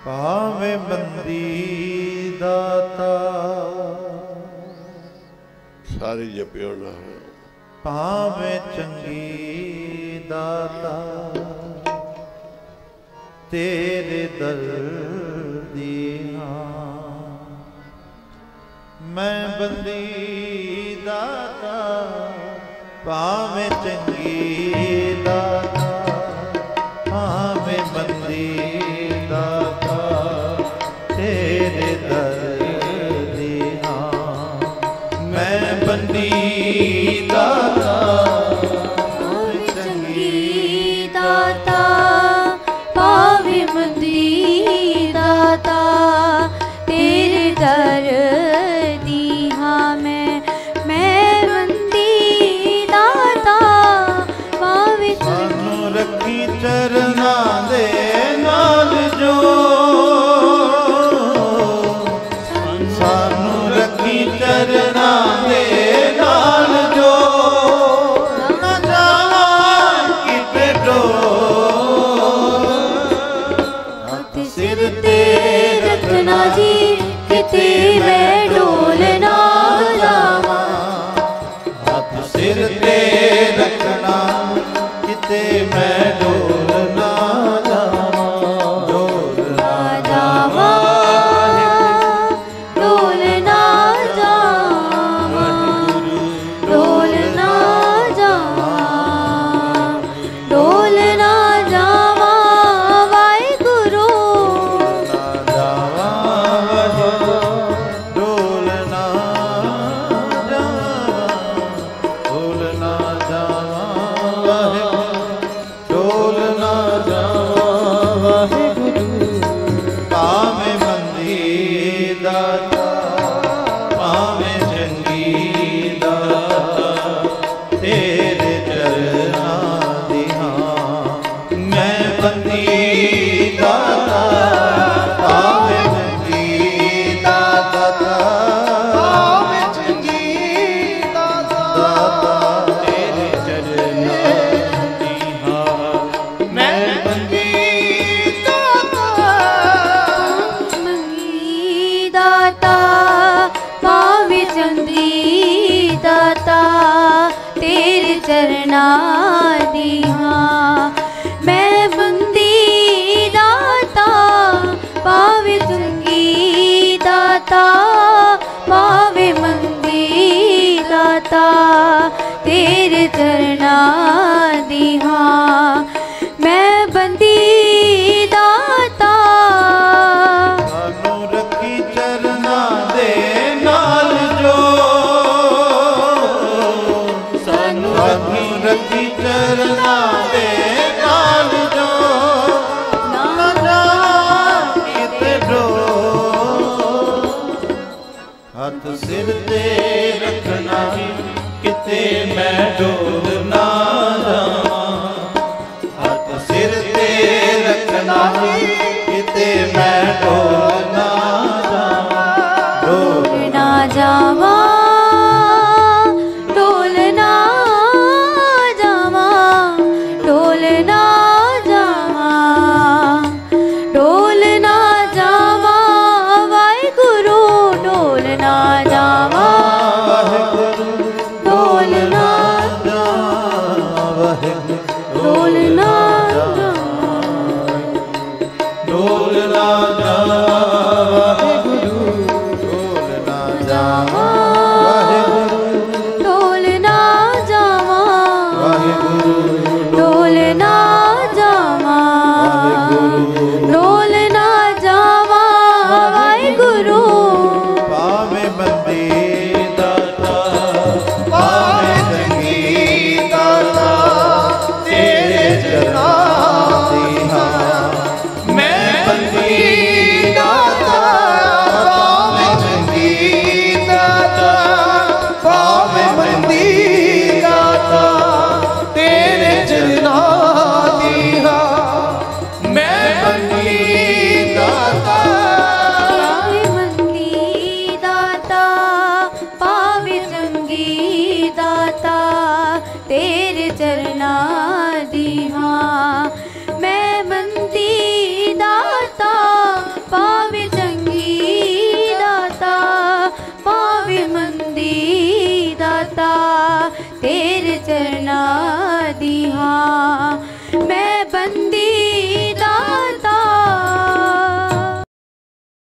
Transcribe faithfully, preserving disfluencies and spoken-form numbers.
ਭਾਵੇਂ ਬੰਦੀ ਦਾਤਾ ਸਾਰੀ ਜਪਿਓ ਨਾ ਭਾਵੇਂ ਚੰਗੀ ਦਾਤਾ ਤੇਰੇ ਦਰ ਦੀ ਹਾਂ ਮੈਂ ਬੰਦੀ ਦਾਤਾ ਭਾਵੇਂ ਚੰਗੀ ਦਾਤਾ ਭਾਵੇਂ ਬੰਦੀ ਦਾਤਾ ਤੇਰੇ ਦਰ ਦੀ ਹਾਂ ਮੈਂ ਬੰਦੀ ਦਾਤਾ ਭਾਵੇਂ ਚੰਗੀ ਦਾਤਾ ਭਾਵੇਂ ਬੰਦੀ ਦਾਤਾ ਤੇਰੇ ਦਰ ਦੀ ਹਾਂ ਮੈਂ ਮੈਂ ਬੰਦੀ ਦਾਤਾ ਭਾਵੇਂ ਸਾਨੂੰ ਰੱਖੀ ਚਰਨਾਂ ਦੇ ਨਾਲ ਜੋ ਸਾਨੂੰ ਰੱਖੀ ਚਰਨਾਂ ਦੇ ਨਾਲ ਜੋ ਨਾ ਜਾਵਾਂ ਕਿਤੇ ਡੋਲ ਹੱਥ ਸਿਰ ਤੇ ਰੱਖਣਾ ਜੀ ਕਿਤੇ ਮੈਂ ਡੋਲ ਨਾ ਜਾਵਾਂ ਹੱਥ ਸਿਰ ਤੇ ਰੱਖਣਾ ਕਿਤੇ ਮੈਂ ਡੋਲ ਨਾ ਜਾਵਾਂ ਡੋਲ ਨਾ ਜਾਵਾਂ ਡੋਲ ਨਾ ਜਾਵਾਂ ਡੋਲ ਨਾ ਜਾਵਾਂ ਡੋਲ ਨਾ ਜਾਵਾਂ ਵਾਹਿਗੁਰੂ ਨਾ ਜਾਵਾਂ ਡੋਲ ਨਾ ਜਾਵਾਂ ਡੋਲ ਨਾ ਜਾਵਾਂ ਡੋਲ ਨਾ ਜਾਵਾਂ ਵਾਹਿਗੁਰੂ ਭਾਵੇਂ ਬੰਦੀ ਦਾਤਾ ਭਾਵੇਂ ਚੰਗੀ ਦਾਤਾ ਤੇਰੇ ਚਰਨਾਂ ਦੀ ਹਾਂ ਮੈਂ ਬੰਦੀ ਦਾਤਾ ਭਾਵੇਂ ਚੰਗੀ ਦਾਤਾ ਭਾਵੇਂ ਚੰਗੀ ਦਾਤਾ ਤੇਰੇ ਚਰਨਾਂ ਦੀ ਹਾਂ ਮੈਂ ਬੰਦੀ ਦਾਤਾ ਮੰਗੀ ਦਾਤਾ ਭਾਵੇਂ ਚੰਗੀ ਦਾਤਾ ਤੇਰੇ ਚਰਨਾਂ ਦੀ ਹਾਂ ਮੈਂ ਬੰਦੀ ਦਾਤਾ ਭਾਵੇਂ ਚੰਗੀ ਦਾਤਾ ਭਾਵੇਂ ਮੰਗੀ ਦਾਤਾ ਤੇਰੇ ਚਰਨਾਂ ਦੀ ਹਾਂ ਮੈਂ ਬੰਦੀ ਦਾਤਾ ਸਾਨੂੰ ਰੱਖੀ ਚਰਨਾਂ ਦੇ ਨਾਲ ਜੋ ਸਾਨੂੰ ਰੱਖੀ ਚਰਨਾਂ ਦੇ ਨਾਲ ਜੋ ਨਾ ਜਾਵਾਂ ਕਿਤੇ ਡੋਲ ਹੱਥ ਸਿਰ ਤੇ ਰੱਖਣਾ ਕਿਤੇ ਮੈਂ ਡੋਲ ਨਾ ਜਾਵਾਂ ਹੱਥ ਸਿਰ ਤੇ ਰੱਖਣਾ ਕਿਤੇ ਮੈਂ ਡੋਲ ਨਾ ਜਾਵਾਂ ਡੋਲ ਨਾ ਜਾਵਾਂ ਡੋਲ ਨਾ ਜਾਵਾਂ ਡੋਲ ਨਾ ਜਾਵਾਂ ਡੋਲ ਨਾ ਜਾਵਾਂ ਵਾਹਿਗੁਰੂ ਡੋਲ ਨਾ ਜਾਵਾਂ ਵਾਹਿਗੁਰੂ ਡੋਲ ਨਾ ਜਾਵਾਂ ਵਾਹਿਗੁਰੂ ਡੋਲ ਨਾ ਜਾਵਾਂ ਡੋਲ ਨਾ ਜਾਵਾਂ